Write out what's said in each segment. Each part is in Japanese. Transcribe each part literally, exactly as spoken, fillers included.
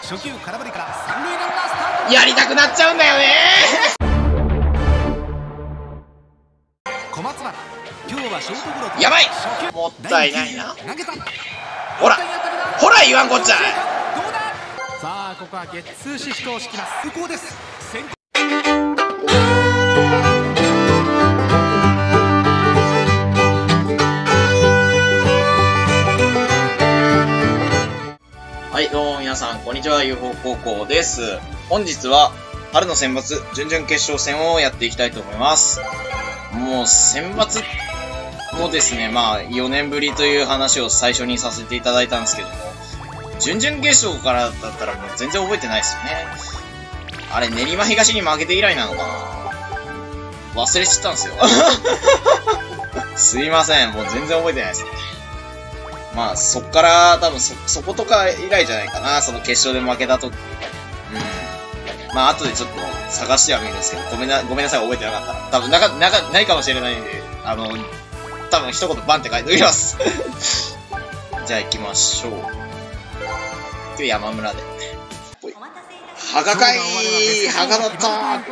初球空振りから三塁ランナースタート。 やりたくなっちゃうんだよね。 小松原、今日はショートゴロ。 やばい、もったいないな。 投げた。 ほらほら言わんこっちゃい。 どうだ。さあここはゲッツーシフトを敷きます。無効です。先行はい、どうも皆さん、こんにちは。ユーフォー 高校です。本日は、春の選抜、準々決勝戦をやっていきたいと思います。もう、選抜もですね、まあ、よねんぶりという話を最初にさせていただいたんですけども、準々決勝からだったらもう全然覚えてないですよね。あれ、練馬東に負けて以来なのかな？忘れちゃったんですよ。すいません、もう全然覚えてないですね。まあ、そっから、多分そ、そことか以来じゃないかな、その決勝で負けたとき。うん。まあ、後でちょっと探してはみるんですけど、ごめんな、ごめんなさい、覚えてなかったら。多分、なか、なか、ないかもしれないんで、あの、多分一言バンって書いておきます。じゃあ行きましょう。今日山村で。はがかいはがだった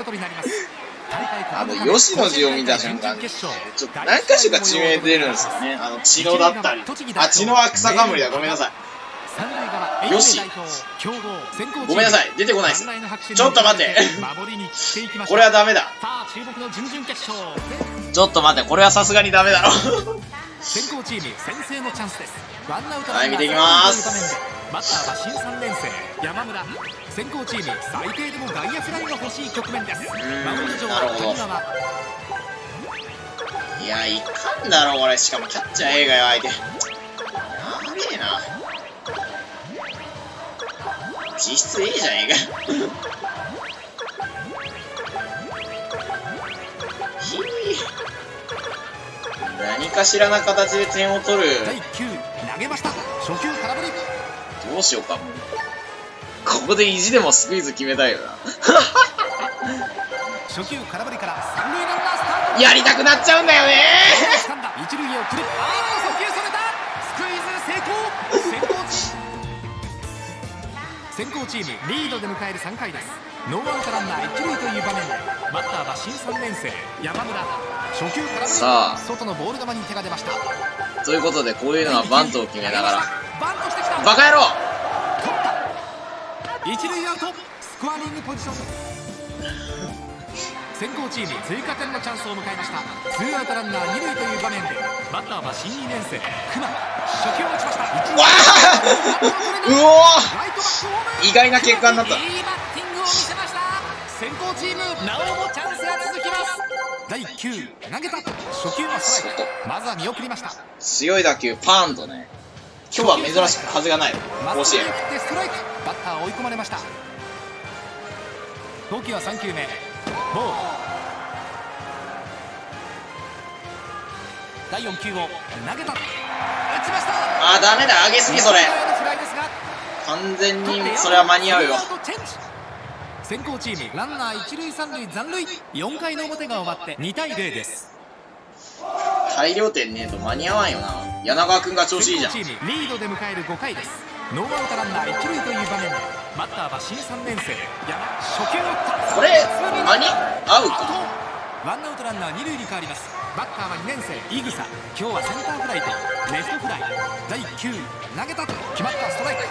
あの、吉野寺を見た瞬間に、ちょっと何か所か地名出るんですよね。あの、血野だったり。あ、血野は草冠だ。ごめんなさい。よし。ごめんなさい。出てこないです。ちょっと待って。これはダメだ。ちょっと待って。これはさすがにダメだろ。はい、見ていきます。 バッターは新さんねん生山村。先行チーム最低でも外野フライが欲しい局面です。守り上なるほど。いや、いかんだろこれ。しかもキャッチャー A がよ相手。やべえな。実質 A じゃねえか。ひぃ何かしらな形で点を取る。 だいきゅう投げました。初球空振り。 どうしようかもう。ここで意地でもスクイズ決めたいよな。 初球空振りから三塁ランナースタート。 やりたくなっちゃうんだよね。 一塁へ送る。ああ、捕球された。スクイズ成功。先行チーム先行チームリードで迎えるさんかいです。ノーアウトランナー一塁という場面でバッターは新さんねん生山村。初球空振り。さあ外のボール球に手が出ました。 ということでこういうのはバントを決めながら。 バントしてきた。 バカ野郎。 一塁アウト。スコアリングポジション。先行チーム追加点のチャンスを迎えました。ツーアウトランナー二塁という場面でバッターは新にねん生熊。初球を打ちました。 わあうおー意外な結果になった。 いいバッティングを見せました。先行チームなおもチャンスが続きます。だいきゅう投げた。初球はストライク。まずは見送りました。 強い打球パーンとね。今日は珍しく風がない。甲子園。 バッター追い込まれました。投球はさん球目。ボール。だいよん球を投げた。打ちました。 あーダメだ、上げすぎそれ。完全にそれは間に合うよ。 先行チームランナー一塁三塁残塁。よんかいの表が終わってにたいゼロです。 大量点ねえと間に合わんよな。柳川君が調子いいじゃん。 リードで迎えるごかいです。ノーアウトランナー一塁という場面でバッターは新さんねん生山。初球を打った。 これ間に合うか。 ワンアウトランナー二塁に変わります。バッターはにねん生井草。今日はセンターフライとレフトフライ。だいきゅう投げた。決まった。ストライク。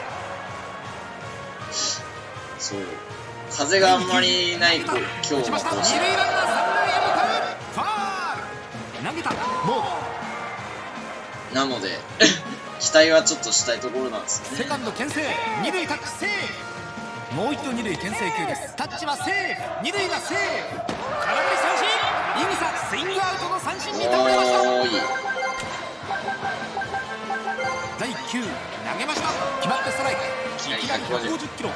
そう風があんまりないと今日の甲子園。 二塁ランナー三塁へ向かう。ファール。投げた。ボール。 なので期待はちょっとしたいところなんですよね。 セカンド牽制。二塁タッチセーフ。もう一度二塁牽制球です。タッチはセーフ。二塁がセーフ。空振り三振。井草スイングアウトの三振に倒れました。だいきゅう投げました。決まってストライク。いきなりひゃくごじゅっキロ。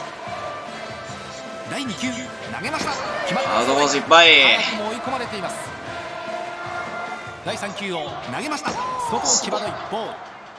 だいに球投げました。決まったストライク。 失敗。 早くも追い込まれています。だいさん球を投げました。外を際どいボール。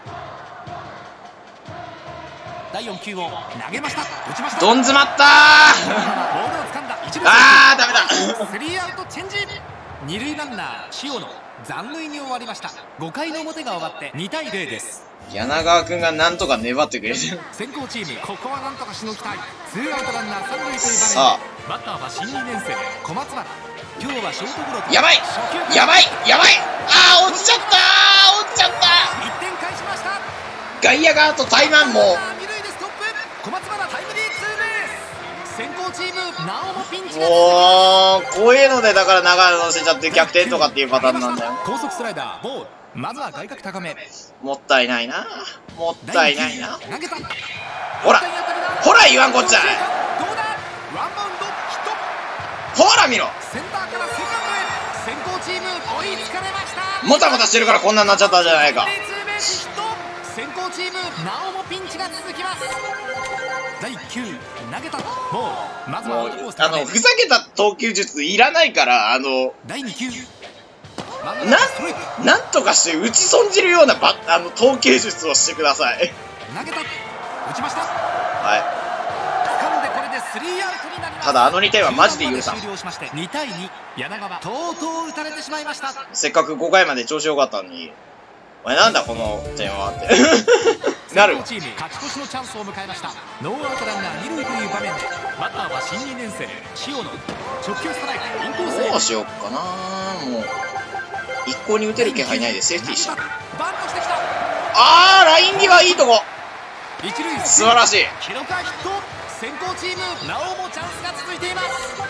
だいよん球を投げました。打ちました。 どん詰まったー。 ボールを掴んだ。一塁あーダメだ。 スリーアウトチェンジ。二塁ランナー塩野残塁に終わりました。ごかいの表が終わってにたいゼロです。 柳川君がなんとか粘ってくれてる。 先行チームここはなんとかしのぎたい。ツーアウトランナー三塁という場面でさあバッターは新にねん生小松原。今日はショートゴロとやばいやばいやばい、あー落ちちゃったー落ちちゃった。 いってん返しました。 外野側と対マンも二塁でストップ。小松原タイムリーツーベース。先行チームなおもピンチがもうこういうのでだから長野乗せちゃって逆転とかっていうパターンなんだよ。 高速スライダーボール。まずは外角高め。 もったいないなもったいないな。 投げた。 ほらほら言わんこっちゃい。 どうだ。ワンバウンドヒット。 ほら見ろ、 センターからセカンドへ。先行チーム追いつかれました。 もたもたしてるからこんなになっちゃったじゃないか。 ツーベースヒット。先行チームなおもピンチが続きます。だいきゅう投げた。ボール。まずはもうアウトコースあのふざけた投球術いらないからあのだいに球。 ななんとかして打ち損じるようなバあの投球術をしてください。 投げた。打ちました。 はい。 掴んでこれでスリーアウトになります。 ただあのにてんはマジで許さん。 終了しましてにたいに。柳川とうとう打たれてしまいました。 せっかくごかいまで調子良かったのに、お前なんだこの点はってなる。 チーム勝ち越しのチャンスを迎えました。ノーアウトランナー二塁という場面でバッターは新にねん生塩野。直球ストライクインコースへ。 どうしよっかな。もう一向に打てる気配ないでセーフティーした。 バントしてきた。 あーライン際いいとこ。 一塁素晴らしい。 記録はヒット。先行チームなおもチャンスが続いています。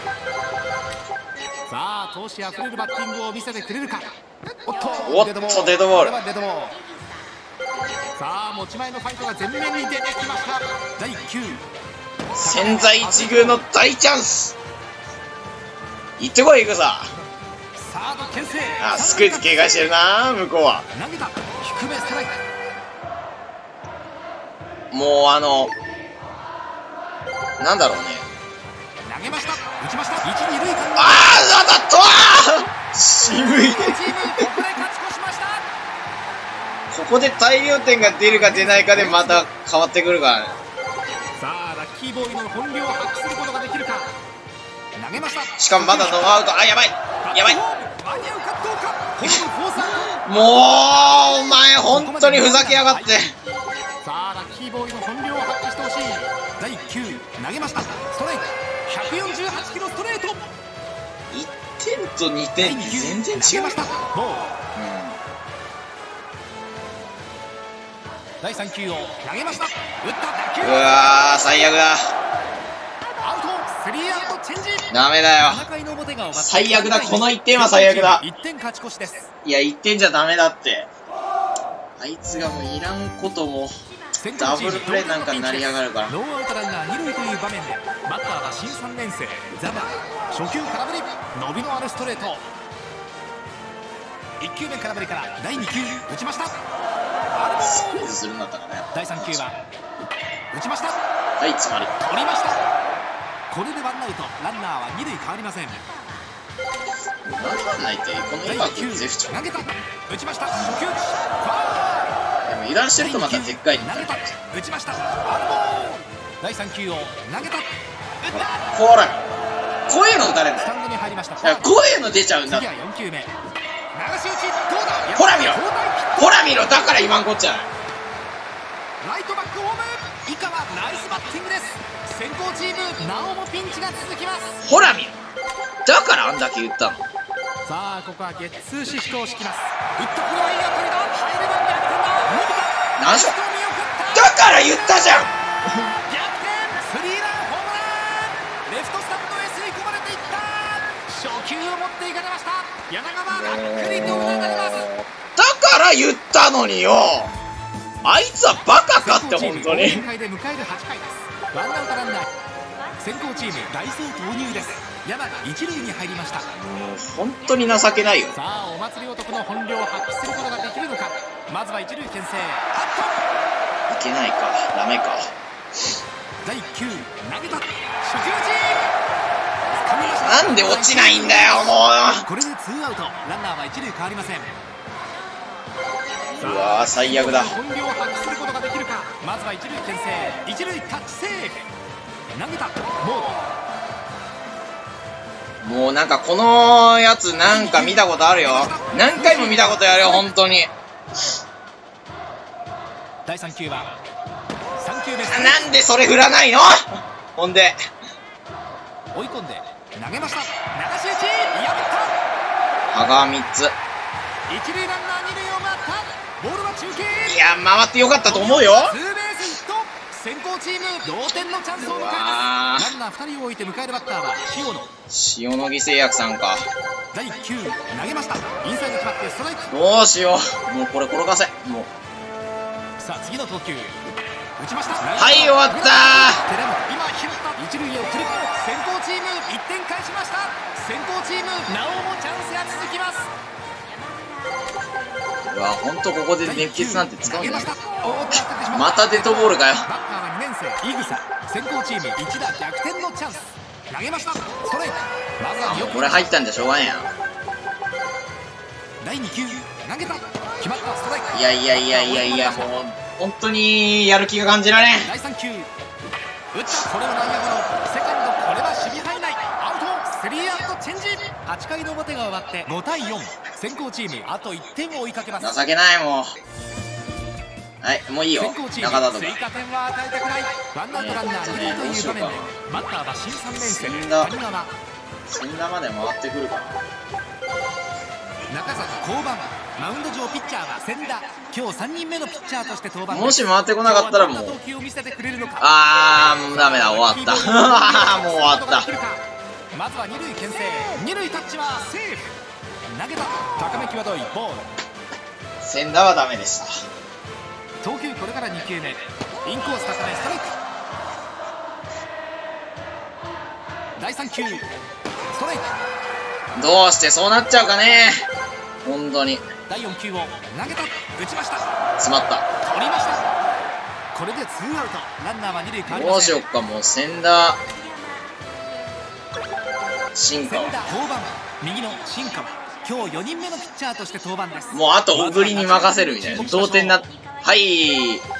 さあ闘志あふれるバッティングを見せてくれるか。おっとおっとデッドボール。 これはデッドボール。さあ持ち前のファイトが前面に出てきました。だいきゅう千載一遇の大チャンス。行ってこいイグサ。 サード牽制。 あスクイズ警戒してるな向こうは。 投げた。低めストライク。 もうあのなんだろうね。 投げました。打ちました。一二塁間。 ああ当たったわ。渋い。 チームここで勝ち越しました。 ここで大量点が出るか出ないかでまた変わってくるからね。 さあラッキーボーイの本領を発揮することができるか。投げました。 しかもまだノーアウト。あやばいやばい。 間に合うかどうか。ホームフォースアウト。 もうお前本当にふざけやがって。 さあラッキーボーイの本領を発揮してほしい。だいきゅう投げました。ストライクひゃくよんじゅうはちキロストレート。 いってんとにてんって全然違う。 ました。ボール。 うんだいさん球を投げました。打った打球。 うわー最悪だ。 アウト。スリーアウトチェンジ。 ダメだよ。 ななかいの表が終わって最悪だ。このいってんは最悪だ。 いってん勝ち越しです。 いやいってんじゃダメだって。あいつがもういらんこともダブルプレーなんかになりやがるから。 ノーアウトランナー二塁という場面でバッターは新さんねん生ザバ。初球空振り。伸びのあるストレート。いっ球目空振りからだいに球打ちました。 スクイズするんだったかね。 だいさん球は打ちました。 はいつまり取りました。これでワンアウトランナーは二塁変わりません。 なんなんないってこのだい今きゅうゼフチョン投げた。打ちました。初球打ち。ファでも油断してるとまたでっかいになる。 投げた。打ちました。ファウルボール。だいさん球を投げた。打った。 ほらこういうの打たれるんだよ。 スタンドに入りました。 いやこういうの出ちゃうんだ。 次はよん球目流し打ち。どうだ。 ほら見ろ交代。 ほら見ろだから言わんこっちゃない。 ライトバックホーム。以下はナイスバッティングです。先行チームなおもピンチが続きます。 ほら見ろだからあんだけ言ったの。 さあここはゲッツーシフトを敷きます。打ったこれはいい当たりだ。入れば逆転だ。伸びた。 何しろライト見送った。 だから言ったじゃん。 逆転スリーランホームラン。レフトスタンドへ吸い込まれていった。初球を持っていかれました。柳川がっくりとうなだれます。 だから言ったのによ。あいつはバカかって本当に。 先行チームで迎えるはちかいです。ワンアウトランナー。先行チームダイソー投入です。柳一塁に入りました。 もう本当に情けないよ。 さあお祭り男の本領を発揮することができるのか。まずは一塁牽制。 いけないかダメか。 だいきゅう投げた。初球打ち。掴みました。 なんで落ちないんだよもう。 これでツーアウトランナーは一塁変わりません。 うわー最悪だ。 本領を発揮することができるか。まずは一塁牽制。一塁タッチセーフ。投げた。ボール。 もうなんかこのやつなんか見たことあるよ。何回も見たことあるよ、本当に。 だいさん球はさん球目。 なんでそれ振らないの。ほんで追い込んで投げました。流し打ち破羽がみっつ。 った。一塁ランナー二塁を回った。ボールは中継。 いや回ってよかったと思うよ。 ツーベースヒット。先行チーム同点のチャンスを迎えます。ランナーふたりを置いて迎えるバッターは塩野。 塩野義製薬さんか。 だいきゅう投げました。インサイド決まってストライク。 どうしよう、もうこれ転がせ。もうさあ次の投球打ちました。 はい終わったー。 寺本今拾った。一塁へ送る。先行チームいってん返しました。先行チームなおもチャンスが続きます。 うわほんとここで熱血なんて使うんじゃない。 ままたデッドボールかよ。 バッターはにねん生井草。先行チーム一打逆転のチャンス。投げました。ストライク。まずはよくこれ入ったんじゃしょうがねえや。 だいに球投げた。決まった。ストライク。 いやいやいやいやいや、もう本当にやる気が感じられん。 だいさん球打った。これは内野ゴロ。セカンドこれは守備範囲内。アウト。スリーアウトチェンジ。はちかいの表が終わってごたいよん。先行チームあといってんを追いかけます。 情けないもう。はいもういいよ先行チー中田とか。 ム追加点は与えたくない。ワンアウトランナーに塁という場面でバッターは新さんねん生千田谷川。 千田まで回ってくるかな。 中里降板。マウンド上ピッチャーは千田。今日さんにんめのピッチャーとして登板。 もし回ってこなかったらもう今日はどんな投球を見せてくれるのか。 あーもうダメだ終わったもう終わった。 まずは二塁牽制。二塁タッチはセーフ。投げた。高め際どいボール。 千田はダメでした。 投球これからに球目。インコース高めストライク。だいさん球ストライク。 どうしてそうなっちゃうかね本当に。 だいよん球を投げた。打ちました。 詰まった。 取りました。これでツーアウト。ランナーは二塁変わりどうしません。 よっかもう千田新川千田登板。右の新川。今日よにんめのピッチャーとして登板です。 もうあと小栗に任せるみたいな同点な。はいんさ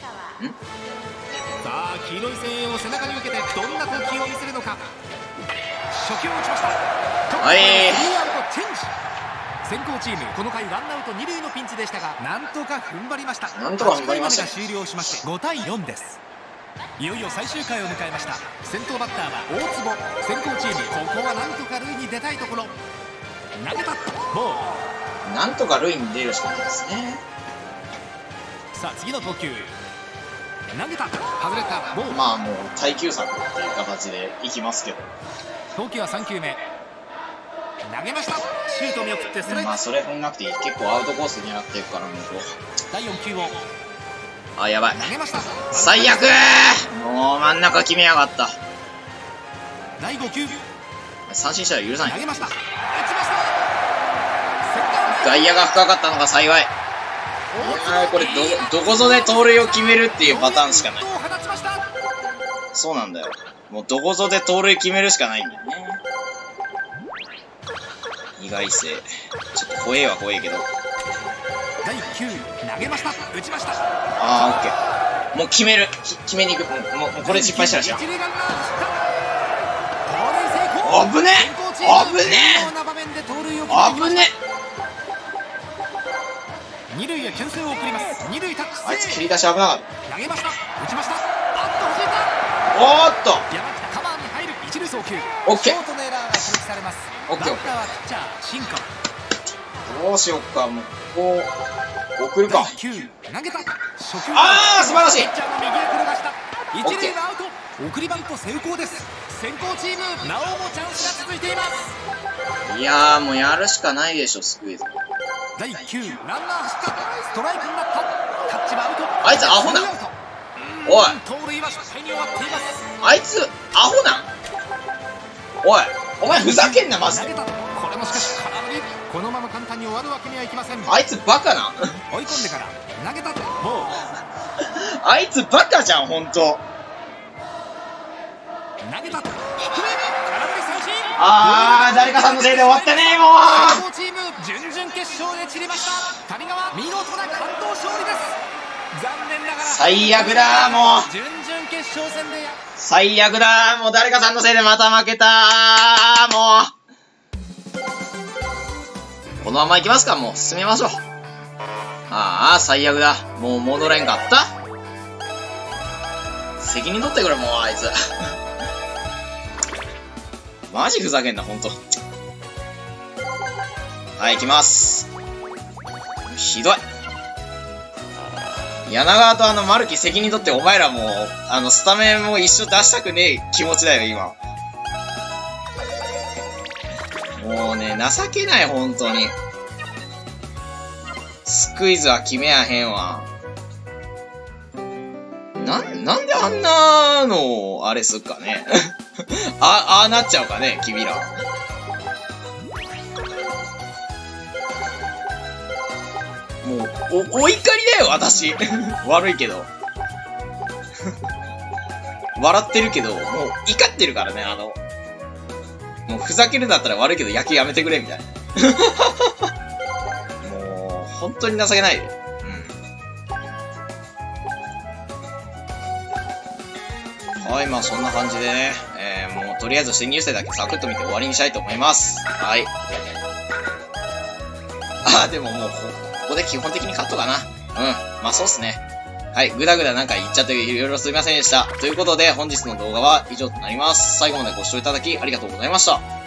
あ黄色い声援を背中に受けてどんな投球を見せるのか。初球を打ちました。 はいスリーアウトチェンジ。先行チームこの回ワンアウト二塁のピンチでしたがなんとか踏ん張りました。 なんとか踏ん張りましたはちかいまでが終了しましてごたいよんです。いよいよ最終回を迎えました。先頭バッターは大坪。先行チームここはなんとか塁に出たいところ。投げた。ボール。 なんとか塁に出るしかないですね。 さあ次の投球投げた。外れた。ボール。 まあもう耐久策っていう形でいきますけど。 投球はさん球目投げました。シュート見送ってストライク。 まあそれ踏んなくていい。結構アウトコースに狙っていくからもうだいよん球をあやばい投げました。 最悪もう真ん中決めやがった。 だいご球三振したら許さない。 投げました。打ちました。 外野が深かったのが幸い。いやーこれどどこぞで盗塁を決めるっていうパターンしかない。そうなんだよ。もうどこぞで盗塁決めるしかないんだよね。意外性ちょっと怖えは怖えけど。 だいきゅう投げました。打ちました。 あーオッケー。もう決めるき決めに行く。もうもうもうこれ失敗したらしょ。 一塁ランナー走った。盗塁成功。 危ねえ危ねえ。な場面で盗塁をえ危ね二塁へ牽制を送ります。二塁タッチ。 え。あいつ切り出し危なかった。 投げました。打ちました。あっと弾いた。 おーっと山北カバーに入る。一塁送球。 オッケーショートのエラーが記録されます。 オッケーバッターはピッチャー新川。 どうしよっか。もうここ送るか。 きゅう投げた。初球。 あー素晴らしい。 ピッチャーの右へ転がした。一オッケー塁はアウト。送りバント成功です。先行チームなおもチャンスが続いています。 いやーもうやるしかないでしょスクイズ。 だいきゅうランナー走った。ストライクになった。タッチはアウト。 あいつアホなツーアウト。 おい盗塁は失敗に終わっています。 あいつアホなんおいお前ふざけんなマジで。 投げた。これもしかし空振り。このまま簡単に終わるわけにはいきません。 あいつバカなん追い込んでから投げた。ボール。 あいつバカじゃんほんと。 投げた。低め。空振り三振。 あー誰かさんのせいで終わったねもう。 先行チーム準々決勝で散りました。谷川見事な完投勝利です。残念ながら最悪だもう。 準々決勝戦で最悪だもう誰かさんのせいでまた負けたもう。 このまま行きますか、もう進めましょう。ああ、最悪だ。もう戻れんかった。責任取ってくれ、もう、あいつ。マジふざけんな、ほんと。はい、行きます。ひどい。柳川とあの、マルキ責任取って、お前らもう、あの、スタメンも一緒出したくねえ気持ちだよ、今。もうね、情けない、ほんとに。スクイズは決めやへんわ。な、なんであんなの、あれすっかね。あ、ああなっちゃうかね、君ら。もう、お、お怒りだよ、私。悪いけど。笑ってるけど、もう怒ってるからね、あの。もうふざけるんだったら悪いけど野球やめてくれ、みたいな。もう、本当に情けないで。うん。はい、まあそんな感じでね、えー、もうとりあえず新入生だけサクッと見て終わりにしたいと思います。はい。あー、でももうこ、ここで基本的にカットかな。うん。まあそうっすね。はい。ぐだぐだなんか言っちゃっていろいろすいませんでした。ということで本日の動画は以上となります。最後までご視聴いただきありがとうございました。